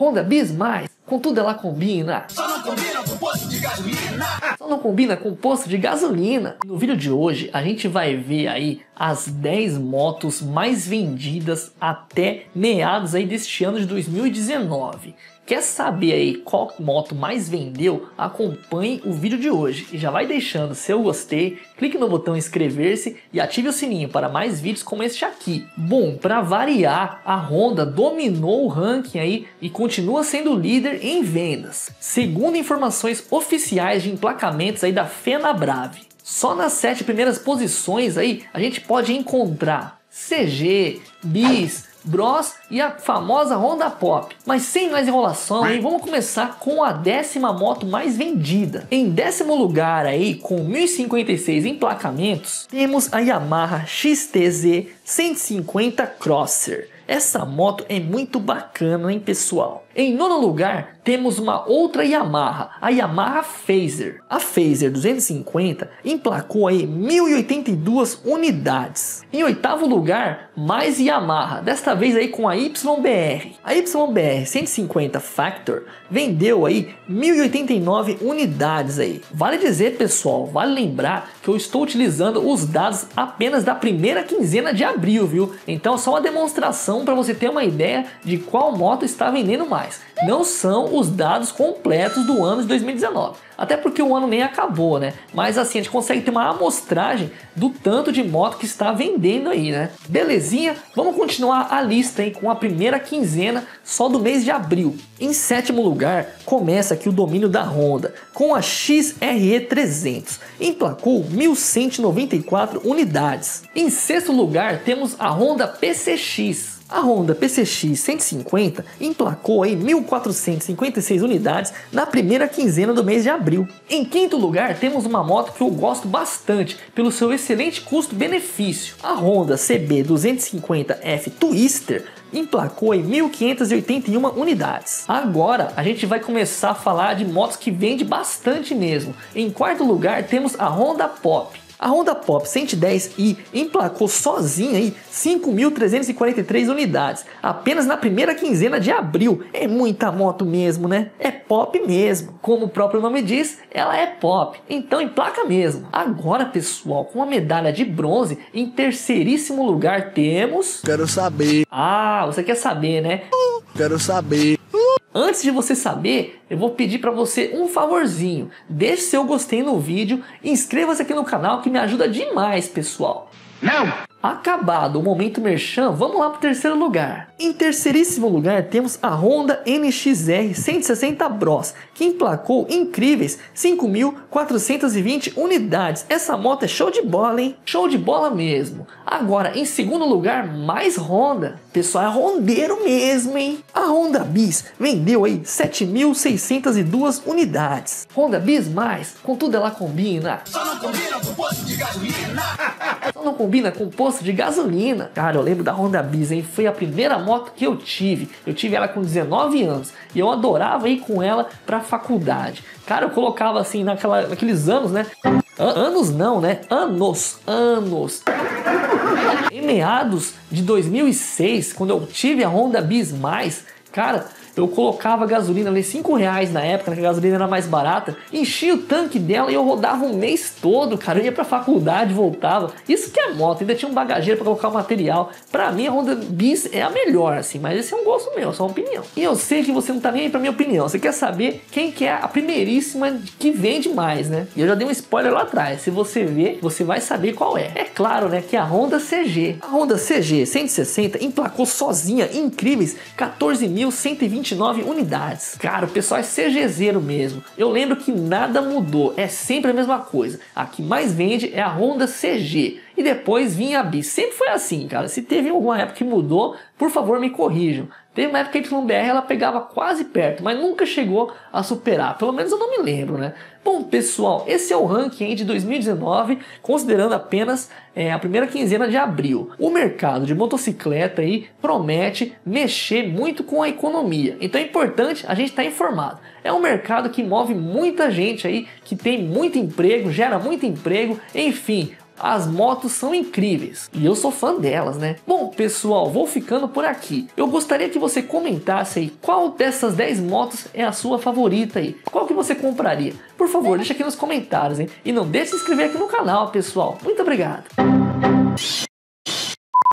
Honda Bis Mais, com tudo ela combina. Só não combina com posto de gasolina. Só não combina com posto de gasolina. No vídeo de hoje a gente vai ver aí as 10 motos mais vendidas até meados aí deste ano de 2019. Quer saber aí qual moto mais vendeu? Acompanhe o vídeo de hoje e já vai deixando seu gostei, clique no botão inscrever-se e ative o sininho para mais vídeos como este aqui. Bom, para variar, a Honda dominou o ranking aí e continua sendo líder em vendas, segundo informações oficiais de emplacamentos aí da Fenabrave. Só nas 7 primeiras posições aí a gente pode encontrar CG, Bis, Bros e a famosa Honda Pop. Mas sem mais enrolação, hein, vamos começar com a 10ª moto mais vendida. Em 10º lugar aí, com 1056 emplacamentos, temos a Yamaha XTZ 150 Crosser. Essa moto é muito bacana, hein, pessoal? Em 9º lugar, temos uma outra Yamaha, a Yamaha Fazer. A Fazer 250 emplacou aí 1082 unidades. Em 8º lugar, mais Yamaha, desta vez aí com a YBR. A YBR 150 Factor vendeu aí 1089 unidades aí. Vale dizer, pessoal, vale lembrar que eu estou utilizando os dados apenas da primeira quinzena de abril, viu? Então só uma demonstração para você ter uma ideia de qual moto está vendendo mais. Não são os dados completos do ano de 2019. Até porque o ano nem acabou, né? Mas assim, a gente consegue ter uma amostragem do tanto de moto que está vendendo aí, né? Belezinha? Vamos continuar a lista aí com a primeira quinzena só do mês de abril. Em 7º lugar, começa aqui o domínio da Honda, com a XRE 300. Emplacou 1194 unidades. Em 6º lugar, temos a Honda PCX. A Honda PCX 150 emplacou aí 1456 unidades na primeira quinzena do mês de abril. Em 5º lugar, temos uma moto que eu gosto bastante pelo seu excelente custo-benefício. A Honda CB 250F Twister emplacou em 1581 unidades. Agora a gente vai começar a falar de motos que vende bastante mesmo. Em 4º lugar, temos a Honda Pop. A Honda Pop 110i emplacou sozinha aí 5.343 unidades, apenas na primeira quinzena de abril. É muita moto mesmo, né? É pop mesmo. Como o próprio nome diz, ela é pop, então emplaca mesmo. Agora, pessoal, com a medalha de bronze, em terceiríssimo lugar temos... Quero saber. Ah, você quer saber, né? Quero saber. Antes de você saber, eu vou pedir para você um favorzinho. Deixe seu gostei no vídeo e inscreva-se aqui no canal que me ajuda demais, pessoal. Não! Acabado o momento merchan, vamos lá para o 3º lugar. Em terceiríssimo lugar temos a Honda NXR 160 Bros, que emplacou incríveis 5.420 unidades. Essa moto é show de bola, hein? Show de bola mesmo. Agora, em 2º lugar, mais Honda. Pessoal, é rondeiro mesmo, hein? A Honda Bis vendeu aí 7.602 unidades. Honda Bis Mais, com tudo ela combina. Só não combina com posto de gasolina. Só não combina com posto de gasolina. Cara, eu lembro da Honda Bis, hein? Foi a primeira moto que eu tive. Eu tive ela com 19 anos e eu adorava ir com ela pra faculdade. Cara, eu colocava assim naqueles anos, né? Anos não, né? Anos. Em meados de 2006, quando eu tive a Honda Bis Mais, cara, eu colocava gasolina ali R$5 na época, que a gasolina era mais barata, enchia o tanque dela e eu rodava um mês todo, cara. Eu ia pra faculdade, voltava. Isso que é moto, ainda tinha um bagageiro pra colocar o material. Pra mim a Honda Bis é a melhor, assim, mas esse é um gosto meu, só uma opinião. E eu sei que você não tá nem aí pra minha opinião, você quer saber quem que é a primeiríssima que vende mais, né? E eu já dei um spoiler lá atrás, se você ver, você vai saber qual é. É claro, né, que é a Honda CG. A Honda CG 160 emplacou sozinha incríveis 14.129 unidades. Cara, o pessoal é CGzeiro mesmo. Eu lembro que nada mudou, é sempre a mesma coisa. A que mais vende é a Honda CG. E depois vinha a Bis. Sempre foi assim, cara. Se teve alguma época que mudou, por favor me corrijam. Teve uma época que a YBR ela pegava quase perto, mas nunca chegou a superar. Pelo menos eu não me lembro, né? Bom, pessoal, esse é o ranking de 2019, considerando apenas a primeira quinzena de abril. O mercado de motocicleta aí promete mexer muito com a economia. Então é importante a gente estar informado. É um mercado que move muita gente aí, que tem muito emprego, gera muito emprego, enfim. As motos são incríveis e eu sou fã delas, né? Bom, pessoal, vou ficando por aqui. Eu gostaria que você comentasse aí qual dessas 10 motos é a sua favorita aí. Qual que você compraria? Por favor, deixa aqui nos comentários, hein? E não deixe de se inscrever aqui no canal, pessoal. Muito obrigado!